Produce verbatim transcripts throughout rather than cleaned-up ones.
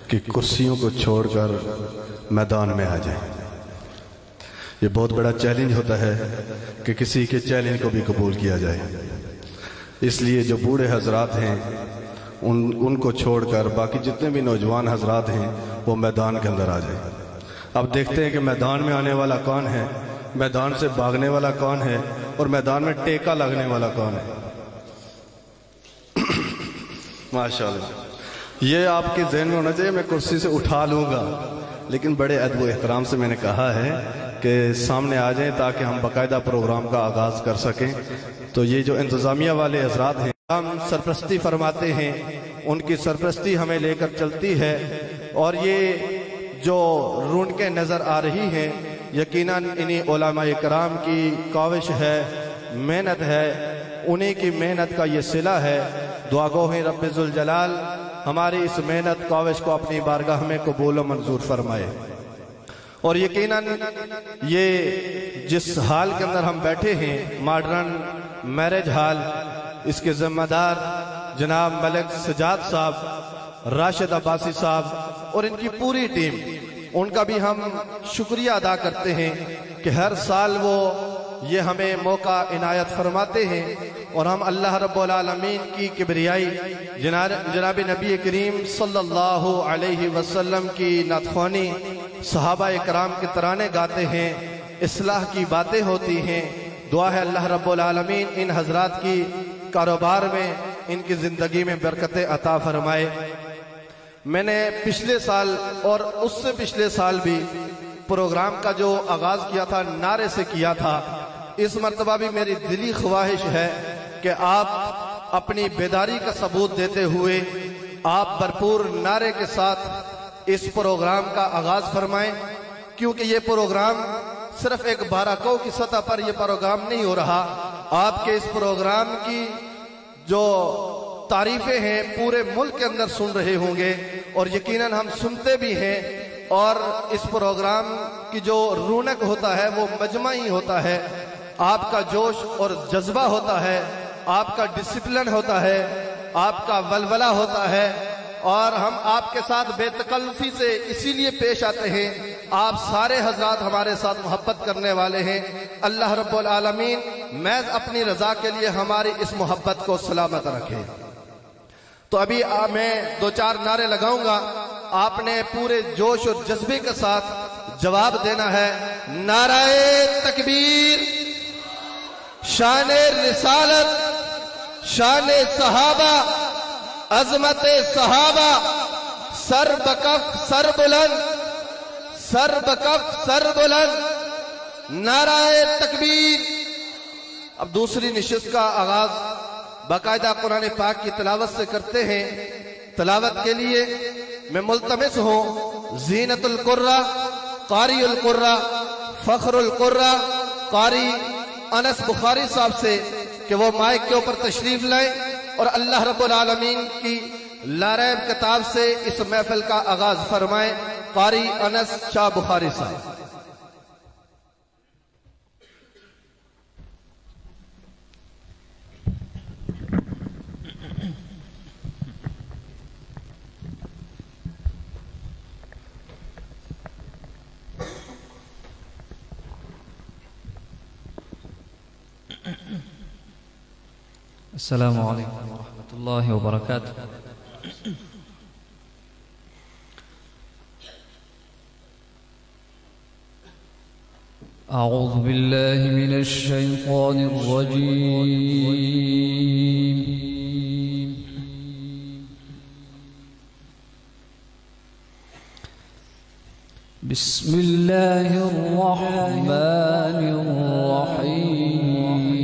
کہ کرسیوں کو چھوڑ کر میدان میں آ جائیں۔ یہ بہت بڑا چیلنج ہوتا ہے کہ کسی کے چیلنج کو بھی قبول کیا جائے، اس لیے جو بوڑھے حضرات ہیں ان ان کو چھوڑ کر باقی جتنے بھی نوجوان حضرات ہیں وہ میدان کے اندر آ جائیں۔ اب دیکھتے ہیں کہ میدان میں آنے والا کون ہے، میدان سے بھاگنے والا کون ہے، اور میدان میں ٹیکا لگنے والا کون ہے۔ ماشاءاللہ، یہ آپ کے ذہن میں ہونا چاہیے میں کرسی سے اٹھا لوں گا، لیکن بڑے ادب و احترام سے میں نے کہا ہے کہ سامنے آ جائیں تاکہ ہم باقاعدہ پروگرام کا آغاز کر سکیں۔ تو یہ جو انتظامیہ والے حضرات ہیں ہم سرپرستی فرماتے ہیں، ان کی سرپرستی ہمیں لے کر چلتی ہے، اور یہ جو رونقیں نظر آ رہی ہیں یقیناً انہی علماء کرام کی کاوش ہے، محنت ہے، انہی کی محنت کا یہ صلہ ہے۔ دعا گو ہیں رب ذوالجلال ہماری اس محنت کاوش کو اپنی بارگاہ میں قبول و منظور فرمائے۔ اور یقیناً یہ جس حال کے اندر ہم بیٹھے ہیں ماڈرن میرج ہال، اس کے ذمہ دار جناب ملک سجاد صاحب، راشد عباسی صاحب اور ان کی پوری ٹیم، ان کا بھی ہم شکریہ ادا کرتے ہیں کہ ہر سال وہ یہ ہمیں موقع عنایت فرماتے ہیں، اور ہم اللہ رب العالمین کی کبریائی جناب نبی کریم صلی اللہ علیہ وسلم کی نعت خوانی، صحابہ کرام کے ترانے گاتے ہیں، اصلاح کی باتیں ہوتی ہیں۔ دعا ہے اللہ رب العالمین ان حضرات کی کاروبار میں، ان کی زندگی میں برکتیں عطا فرمائے۔ میں نے پچھلے سال اور اس سے پچھلے سال بھی پروگرام کا جو آغاز کیا تھا نعرے سے کیا تھا، اس مرتبہ بھی میری دلی خواہش ہے کہ آپ اپنی بیداری کا ثبوت دیتے ہوئے آپ بھرپور نعرے کے ساتھ اس پروگرام کا آغاز فرمائیں، کیونکہ یہ پروگرام صرف ایک بارہکو کی سطح پر یہ پروگرام نہیں ہو رہا، آپ کے اس پروگرام کی جو تعریفیں ہیں پورے ملک کے اندر سن رہے ہوں گے، اور یقیناً ہم سنتے بھی ہیں، اور اس پروگرام کی جو رونق ہوتا ہے وہ مجمعی ہوتا ہے، آپ کا جوش اور جذبہ ہوتا ہے، آپ کا ڈسپلن ہوتا ہے، آپ کا ولولہ ہوتا ہے، اور ہم آپ کے ساتھ بے تکلفی سے اسی لیے پیش آتے ہیں۔ آپ سارے حضرات ہمارے ساتھ محبت کرنے والے ہیں، اللہ رب العالمین محض اپنی رضا کے لیے ہماری اس محبت کو سلامت رکھے۔ تو ابھی میں دو چار نعرے لگاؤں گا، آپ نے پورے جوش اور جذبے کے ساتھ جواب دینا ہے۔ نعرہ تکبیر، شان رسالت، شان صحابہ، عظمت صحابہ، سر بکف سر بلند، سر بکف سر بلند، نعرہ تکبیر۔ اب دوسری نشست کا آغاز باقاعدہ قرآن پاک کی تلاوت سے کرتے ہیں۔ تلاوت کے لیے میں ملتمس ہوں زینت القرہ، قاری القرہ، فخر القرہ، قاری انس بخاری صاحب سے کہ وہ مائک کے اوپر تشریف لائیں اور اللہ رب العالمین کی لاریب کتاب سے اس محفل کا آغاز فرمائیں۔ قاری انس شاہ بخاری صاحب۔ السلام علیکم ورحمۃ اللہ وبرکاتہ۔ اعوذ باللہ من الشیطان الرجیم، بسم اللہ الرحمن الرحیم۔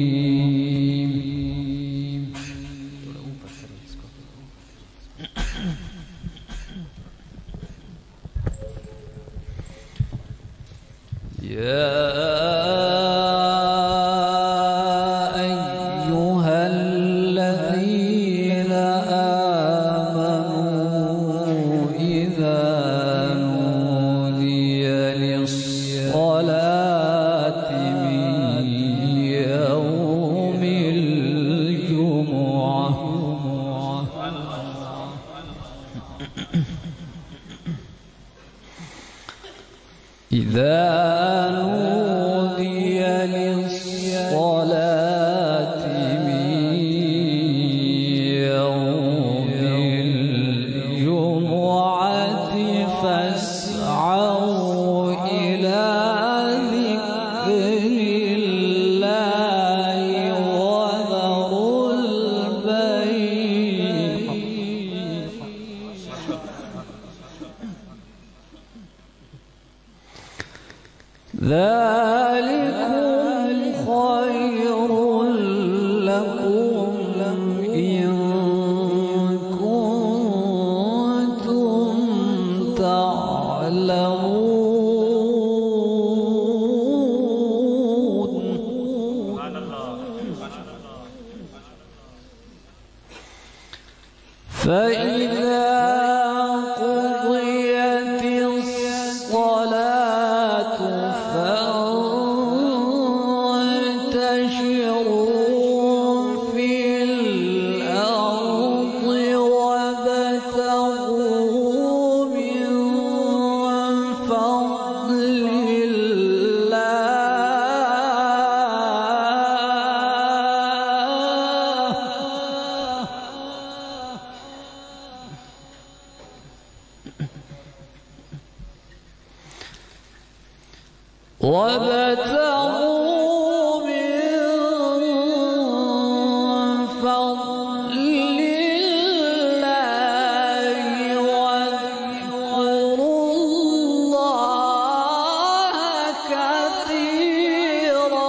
يا أيها الذين آمنوا إذا نودي للصلاة من يوم الجمعة إذا نودي للصلاة من يوم الجمعة فاسعوا إلى ذكر الله وذروا البيع ذلكم خير لكم إن كنتم تعلمون. فإذا قضيت الصلاة فانتشروا في الأرض وابتغوا من فضل وابتغوا من فضل الله واذكروا الله كثيرا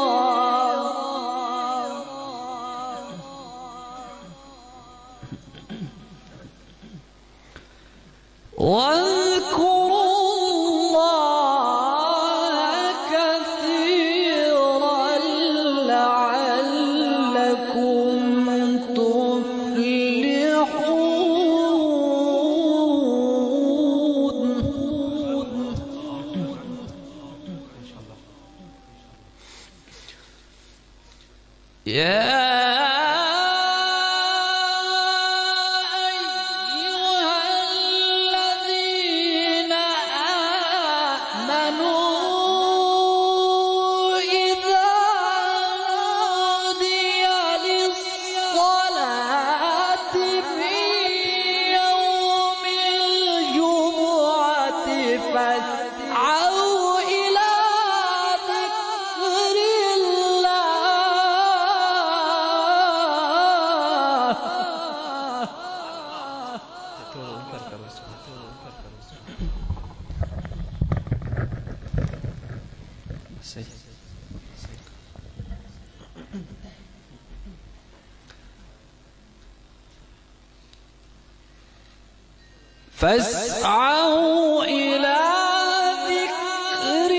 واذكروا يا أيها الذين آمنوا إذا نودي للصلاة من يوم الجمعة فاسعوا إلى ذكر فاسعوا إلى ذكر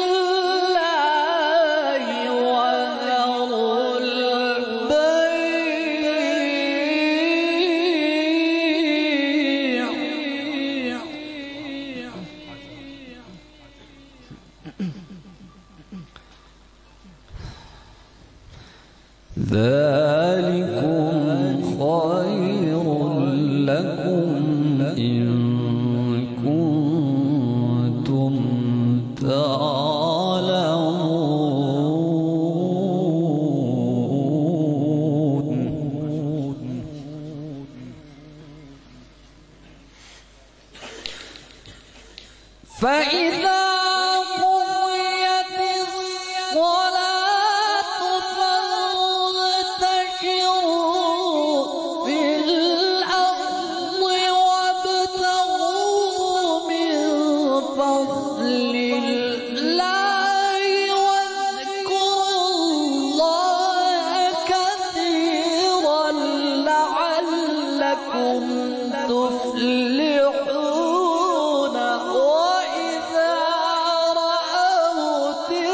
الله وذروا البيع ذلكم خير لكم إن كنتم تعلمون. فإذا قضيت الصلاة فانتشروا في الأرض وابتغوا من فضل الله واذكروا الله كثيرا لعلكم تفلحون. وإذا رأوا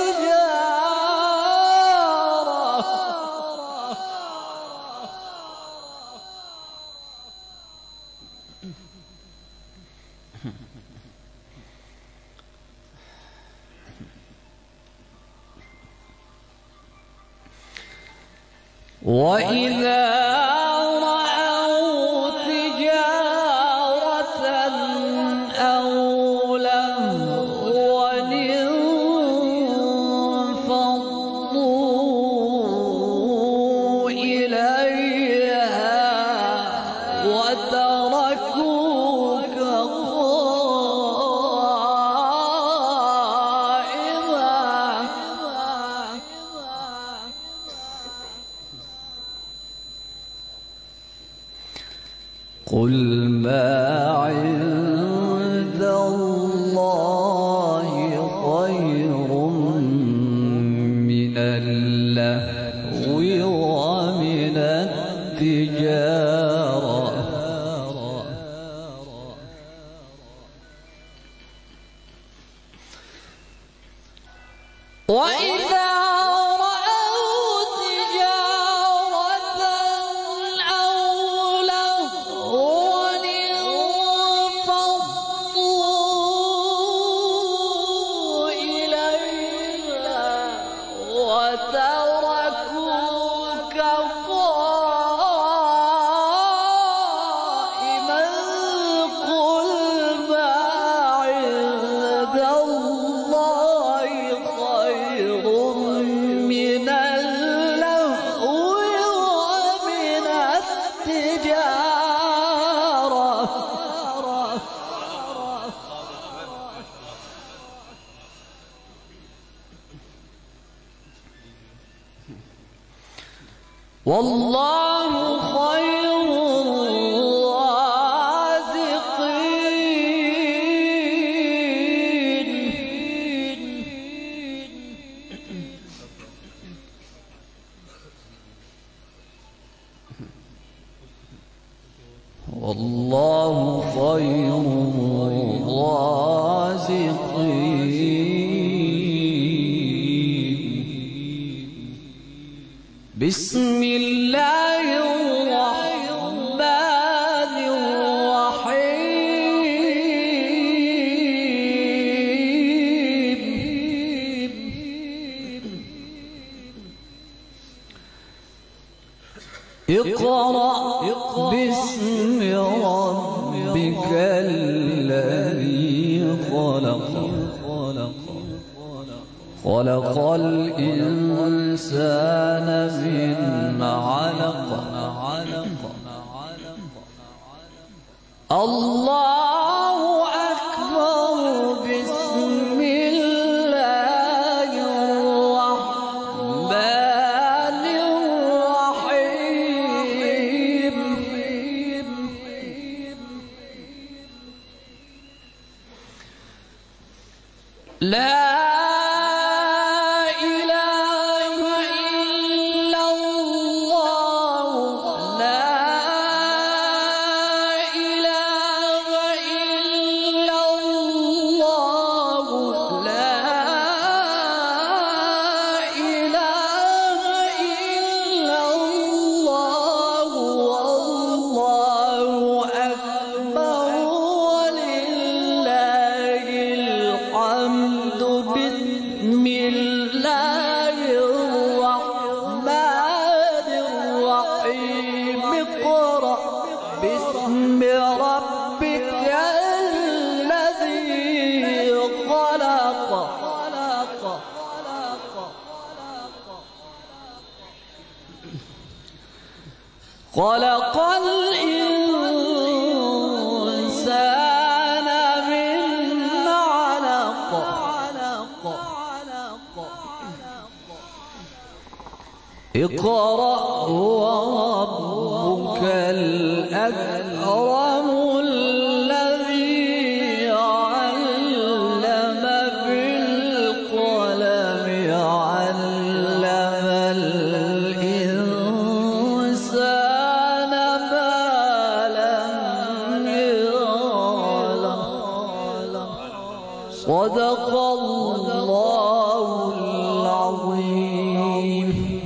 تجارة وإذا رأوا تجارة أو لهوا وإذا رأوا تجارة أو لهوا انفضوا إليها وتركوك قائما قل ما عند الله خير من اللهو ومن التجارة. والله خير الرازقين. والله خير الرازقين. بسم الله الرحمن الرحيم. اقرأ باسم ربك الذي خلق خلق الإنسان من علق. الله أكبر. بسم الله الرحمن الرحيم. لا خلق الإنسان من علق. اقرأ وربك الأكرم الذي علم بالقلم علم الإنسان ما لم يعلم. صدق الله العظيم.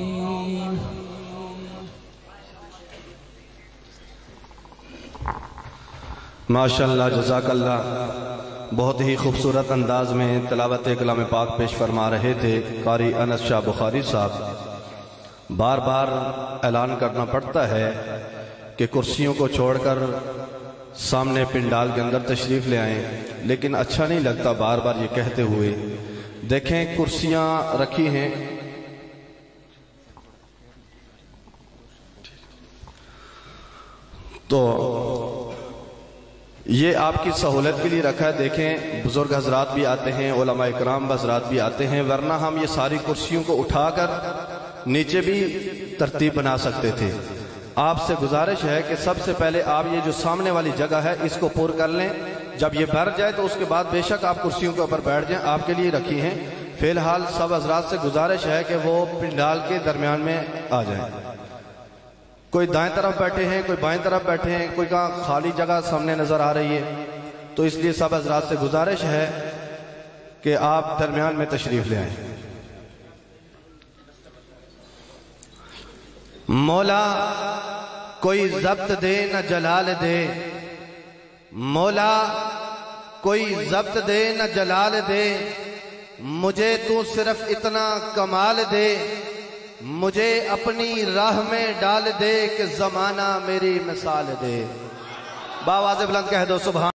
ماشاءاللہ جزاک اللہ. بہت ہی خوبصورت انداز میں تلاوت کلام پاک پیش فرما رہے تھے قاری انس شاہ بخاری صاحب. بار بار اعلان کرنا پڑتا ہے کہ کرسیوں کو چھوڑ کر سامنے پنڈال کے اندر تشریف لے آئیں، لیکن اچھا نہیں لگتا بار بار یہ کہتے ہوئے. دیکھیں کرسیاں رکھی ہیں، تو یہ آپ کی سہولت کے لیے رکھا ہے. دیکھیں بزرگ حضرات بھی آتے ہیں، علماء اکرام حضرات بھی آتے ہیں، ورنہ ہم یہ ساری کرسیوں کو اٹھا کر نیچے بھی ترتیب بنا سکتے تھے. آپ سے گزارش ہے کہ سب سے پہلے آپ یہ جو سامنے والی جگہ ہے اس کو پر کر لیں. جب یہ بھر جائے تو اس کے بعد بے شک آپ کرسیوں کے اوپر بیٹھ جائیں، آپ کے لیے رکھی ہیں. فی الحال سب حضرات سے گزارش ہے کہ وہ پنڈال کے درمیان میں آ جائیں. کوئی دائیں طرف بیٹھے ہیں، کوئی بائیں طرف بیٹھے ہیں، کوئی کہاں خالی جگہ سامنے نظر آ رہی ہے، تو اس لیے سب حضرات سے گزارش ہے کہ آپ درمیان میں تشریف لے آئیں. مولا کوئی ضبط دے نہ جلال دے، مولا کوئی ضبط دے نہ جلال دے، مجھے تو صرف اتنا کمال دے، مجھے اپنی راہ میں ڈال دے کہ زمانہ میری مثال دے۔ باواز بلند کہہ دو سبحان